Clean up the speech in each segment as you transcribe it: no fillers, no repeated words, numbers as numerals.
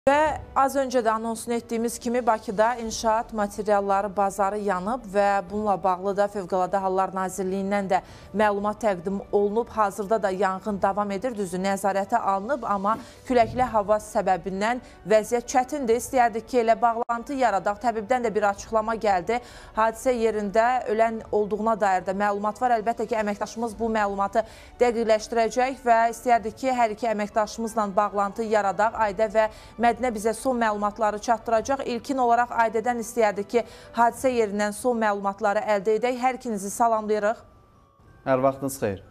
Və az öncə də anonsunu etdiyimiz kimi Bakıda inşaat materialları bazarı yanıb və bununla bağlı da Fövqəladə Hallar Nazirliyindən də məlumat təqdim olunub. Hazırda da yanğın davam edir, düzü nəzarətə alınıb, amma küləkli hava səbəbindən vəziyyət çətindir. İstəyərdik ki, elə bağlantı yaradaq. Təbibdən də bir açıqlama gəldi. Hadisə yerində ölən olduğuna dair də məlumat var. Əlbəttə ki, əməkdaşımız bu məlumatı dəqiqləşdirəcək və istəyərdik ki, hər iki əməkdaşımızla bağlantı yaradaq. Aydə və Mədinə bizə son məlumatları çatdıracaq. İlkin olaraq Aydədən istəyərdik ki, hadisə yerindən son məlumatları əldə edək. Hər ikinizi salamlayırıq. Hər vaxtınız xeyir.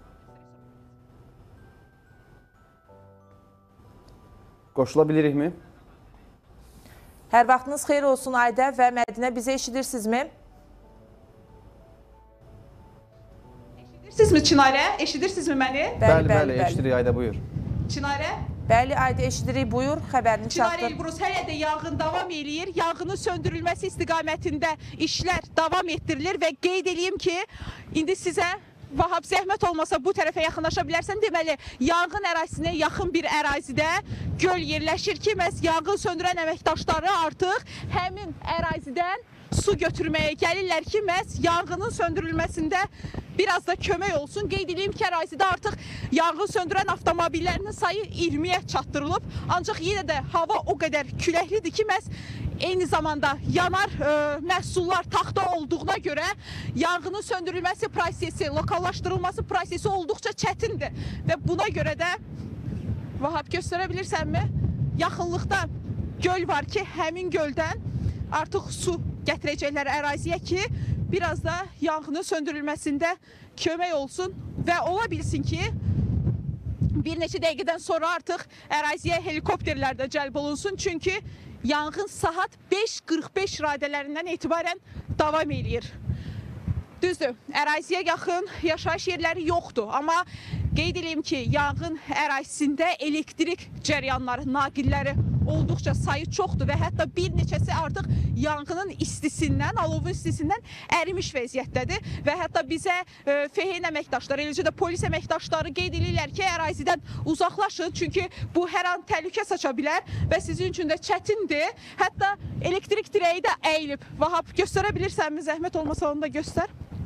Qoşula bilirikmi? Hər vaxtınız xeyir olsun Aydə və Mədinə, bizə eşidirsinizmi? Eşidirsinizmi Çinarə? Eşidirsinizmi məni? Bəli, eşidirik Aydə, buyur. Çinarə? Bəli, Aydə eşidirik, buyur, xəbərini çatdır. Çinarə Elbrus, hələ də yanğın davam eləyir. Yanğının söndürülməsi istiqamətində işlər davam etdirilir və qeyd edeyim ki, indi sizə Vahab zəhmət olmasa bu tərəfə yaxınlaşa bilərsən. Deməli, yanğın ərazisinə yaxın bir ərazidə göl yerləşir ki, məhz yanğın söndürən əməkdaşları artıq həmin ərazidən su götürməyə gəlirlər ki, məhz yanğının söndürülməsində biraz da kömək olsun. Qeyd edeyim ki, ərazidə artıq yanğın söndürən avtomobillərinin sayı 20-yə çatdırılıb. Ancaq yenə də hava o qədər küləklidir ki, məhz eyni zamanda yanar məhsullar taxta olduğuna görə yanğının söndürülməsi prosesi, lokallaşdırılması prosesi olduqca çətindir. Və buna görə də, Vahab göstərə bilirsənmi? Yaxınlıqda göl var ki, həmin göldən artıq su gətirəcəklər əraziyə ki, biraz da yanğının söndürülməsində kömək olsun və ola bilsin ki, bir neçə dəqiqədən sonra artıq əraziyə helikopterlər də cəlb olunsun. Çünki yanğın saat 5:45 radələrindən etibarən davam eləyir. Düzdür, əraziyə yaxın yaşayış yerləri yoxdur, amma qeyd edeyim ki, yanğın ərazisində elektrik cəryanları, naqilləri olduqca sayı çoxdur və hətta bir neçəsi artıq yanğının istisindən, alovun istisindən ərimiş vəziyyətdədir və hətta bizə FHN əməkdaşları, eləcə də polis əməkdaşları qeyd edirlər ki, ərazidən uzaqlaşın, çünki bu hər an təhlükə saça bilər və sizin üçün də çətindir. Hətta elektrik dirəyi də əyilib. Vahab, göstərə bilirsənmi? Zəhmət olmasa onu da göstər.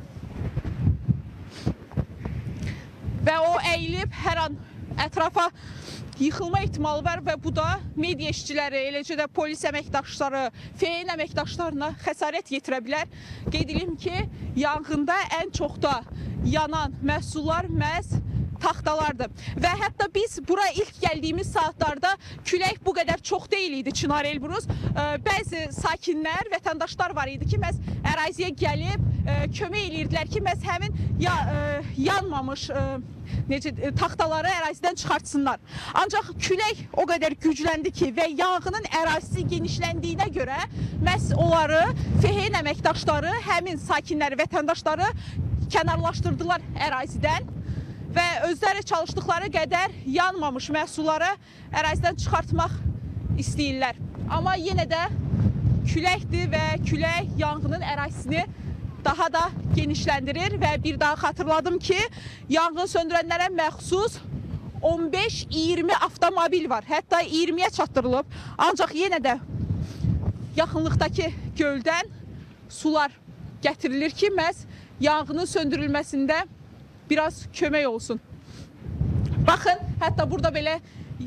Və o əyilib hər an ətrafa yıxılma ehtimalı var və bu da media işçiləri, eləcə də polis əməkdaşları, FHN əməkdaşlarına xəsarət yetirə bilər. Qeyd edeyim ki, yanğında ən çox da yanan məhsullar məhz taxtalardır. Və hətta biz bura ilk gəldiyimiz saatlarda külək bu qədər çox deyil idi Çinarə Elbrus. Bəzi sakinlər, vətəndaşlar var idi ki, məhz əraziyə gəlib kömək eləyirdilər ki, məhz həmin yanmamış taxtaları ərazidən çıxartsınlar. Ancaq külək o qədər gücləndi ki və yanğının ərazisi genişləndiyinə görə məhz onları FHN əməkdaşları, həmin sakinləri, vətəndaşları kənarlaşdırdılar ərazidən və özləri çalışdıqları qədər yanmamış məhsulları ərazidən çıxartmaq istəyirlər. Amma yenə də küləkdir və külək yanğının ərazisini daha da genişləndirir və bir daha xatırladım ki, yanğın söndürənlərə məxsus 15-20 avtomobil var. Hətta 20-yə çatdırılıb. Ancaq yenə də yaxınlıqdakı göldən sular gətirilir ki, məhz yanğının söndürülməsində biraz kömək olsun. Baxın, hətta burada belə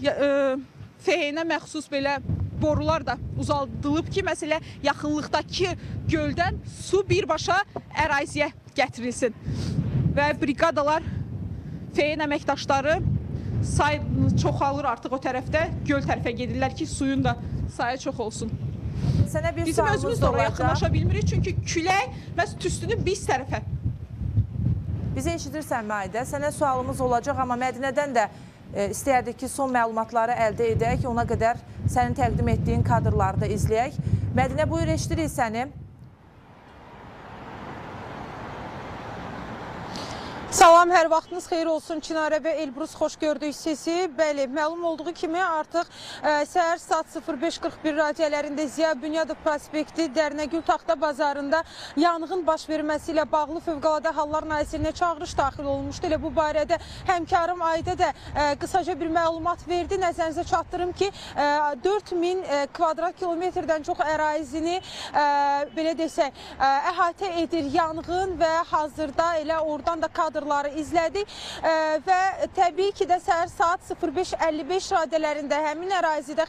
FHN-ə məxsus belə borular da uzaldılıb ki, məsələ yaxınlıqdakı göldən su birbaşa əraziyə gətirilsin. Və briqadalar, FHN əməkdaşları sayı çoxalır artıq o tərəfdə, göl tərəfə gedirlər ki, suyun da sayı çox olsun. Bizim özümüz də oraya yaxınlaşa bilmirik, çünki külək məhz tüstünü biz tərəfə. Bizi eşidirsən Aydə, sənə sualımız olacaq, amma Mədinədən də istəyərdik ki, son məlumatları əldə edək, ona qədər sənin təqdim etdiyin kadrları da izləyək. Mədinə, buyur, eşidirik səni. Salam, hər vaxtınız xeyir olsun. Çinarə və Elbrus xoş gördük sizi. Bəli, məlum olduğu kimi artıq səhər saat 05:41 radiyələrində Ziya Bünyadov prospekti Dərnəgül Taxta bazarında yanğın baş verməsi ilə bağlı Fövqəladə Hallar Nazirinə çağırış daxil olunmuşdu. Elə bu barədə həmkarım Ayda da qısaca bir məlumat verdi. Nəzərinizə çatdırım ki, 4000 kvadrat kilometrdən çox ərazini belə desək əhatə edir yanğın və hazırda elə oradan da kadrları izlədik və təbii ki də səhər saat 05:55 radələrində həmin ərazidə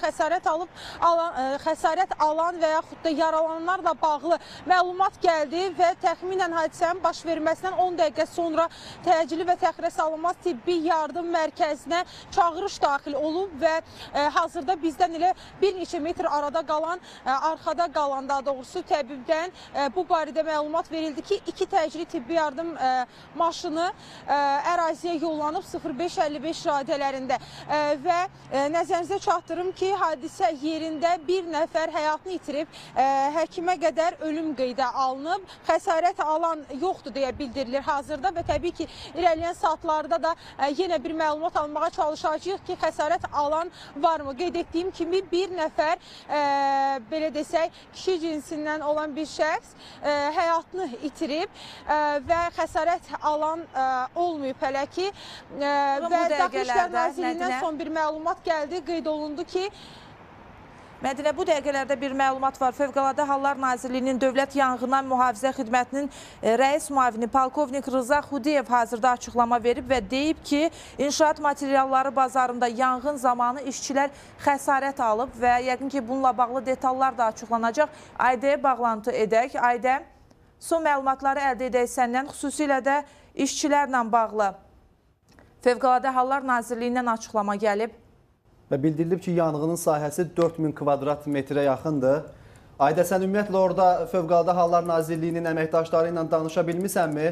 xəsarət alan və yaxud da yaralananlarla bağlı məlumat gəldi və təxminən hadisənin baş verməsindən 10 dəqiqə sonra təcili və təxirəsalınmaz tibbi yardım mərkəzinə çağırış daxil olub və hazırda bizdən elə bir neçə metr arada qalan, arxada qalan daha doğrusu təbibdən bu barədə məlumat verildi ki, 2 təcili tibbi yardım maşını əraziyə yollanıb 05:55 radələrində və nəzərinizə çatdırım ki, hadisə yerində bir nəfər həyatını itirib, həkimə qədər ölüm qeydə alınıb, xəsarət alan yoxdur deyə bildirilir hazırda və təbii ki, irəliyən saatlarda da yenə bir məlumat almağa çalışacağıq ki, xəsarət alan varmı? Qeyd etdiyim kimi bir nəfər belə desək, kişi cinsindən olan bir şəxs həyatını itirib və xəsarət alan olmayıb hələ ki və Daxili İşlər Nazirliyindən son bir məlumat gəldi, qeyd olundu ki, Mədinə, bu dəqiqələrdə bir məlumat var. Fövqəladə Hallar Nazirliyinin Dövlət Yanğından Mühafizə Xidmətinin rəis müavini Polkovnik Rıza Xudiyev hazırda açıqlama verib və deyib ki, inşaat materialları bazarında yanğın zamanı işçilər xəsarət alıb və yəqin ki, bununla bağlı detallar da açıqlanacaq. Aydaya bağlantı edək. Ayda, son məlumatları əldə edək səndən, xüsusilə də işçilərlə bağlı Fövqəladə Hallar Nazirliyindən açıqlama gəlib. Və bildirilib ki, yanğının sahəsi 4000 kvadrat metrə yaxındır. Ayda, sən ümumiyyətlə orada Fövqəladə Hallar Nazirliyinin əməkdaşları ilə danışa bilmisənmi?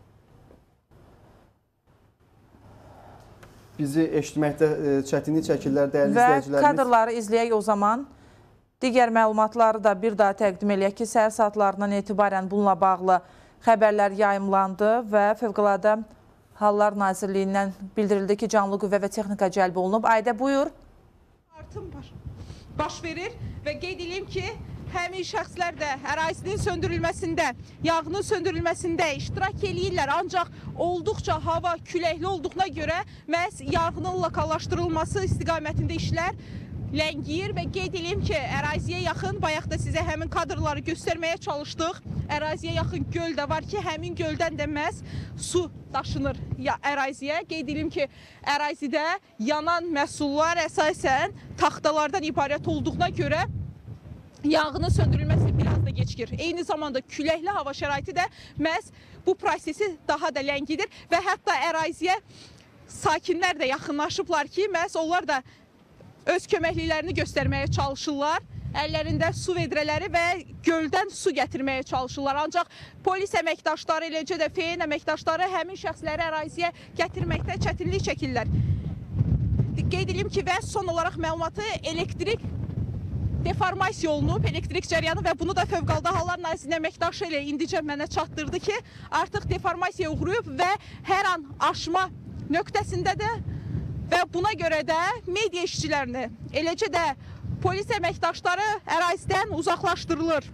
Bizi eşitməkdə çətinlik çəkirlər, dəyərli izləyicilərimiz. Və kadrları izləyək o zaman. Digər məlumatları da bir daha təqdim eləyək ki, səhər saatlarından etibarən bununla bağlı xəbərlər yayımlandı və Fövqəladə Hallar Nazirliyindən bildirildi ki, canlı qüvvə və texnika cəlb olunub. Ayda, buyur. Artım baş verir və qeyd edeyim ki, həmin şəxslər də ərazinin söndürülməsində, yanğının söndürülməsində iştirak eləyirlər. Ancaq olduqca hava küləkli olduğuna görə məhz yanğının lokallaşdırılması istiqamətində işlər ləngiyir və qeyd edeyim ki, əraziyə yaxın, bayaq da sizə həmin kadrları göstərməyə çalışdıq. Əraziyə yaxın göl də var ki, həmin göldən də məhz su daşınır əraziyə. Qeyd edeyim ki, ərazidə yanan məhsullar əsasən taxtalardan ibarət olduğuna görə yanğının söndürülməsi biraz da gecikir. Eyni zamanda küləkli hava şəraiti də məhz bu prosesi daha da ləngidir və hətta əraziyə sakinlər də yaxınlaşıblar ki, məhz onlar da öz köməkliklərini göstərməyə çalışırlar. Əllərində su vedrələri və göldən su gətirməyə çalışırlar. Ancaq polis əməkdaşları, eləcə də FEN əməkdaşları həmin şəxsləri əraziyə gətirməkdə çətinlik çəkirlər. Qeyd edeyim ki, və son olaraq məlumatı elektrik deformasiya olunub, elektrik cəryanı və bunu da Fövqəladə Hallar Nazirliyinin əməkdaşı ilə indicə mənə çatdırdı ki, artıq deformasiyaya uğrayıb və hər an aşma nöqtəsində də və buna görə də media işçilərini, eləcə də polis əməkdaşları ərazidən uzaqlaşdırılır.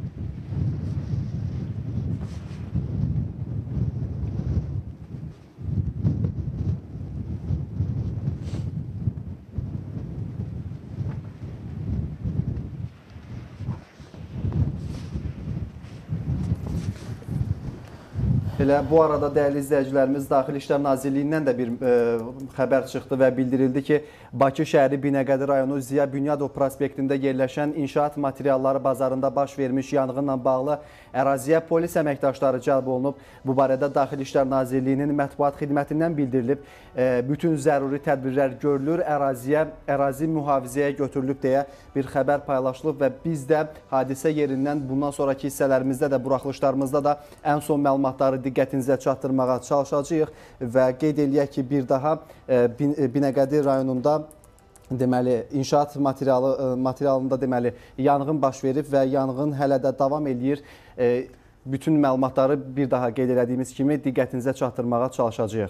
Elə bu arada dəyərli izləyicilərimiz Daxili İşlər Nazirliyindən də bir xəbər çıxdı və bildirildi ki, Bakı şəhəri Binəqədi rayonu Ziya Bünyadov prospektində yerləşən inşaat materialları bazarında baş vermiş yanğınla bağlı əraziyə polis əməkdaşları cəlb olunub. Bu barədə Daxili İşlər Nazirliyinin mətbuat xidmətindən bildirilib. Bütün zəruri tədbirlər görülür, ərazi mühafizəyə götürülüb deyə bir xəbər paylaşılıb və biz də hadisə yerindən bundan sonraki hissələrimizdə də, buraxılışlarımızda da ən son məlumatları diqqətinizə çatdırmağa çalışacağıq və qeyd eləyək ki, bir daha Binəqədi rayonunda deməli inşaat materialında deməli yanğın baş verib və yanğın hələ də davam eləyir. Bütün məlumatları bir daha qeyd elədiyimiz kimi diqqətinizə çatdırmağa çalışacağıq.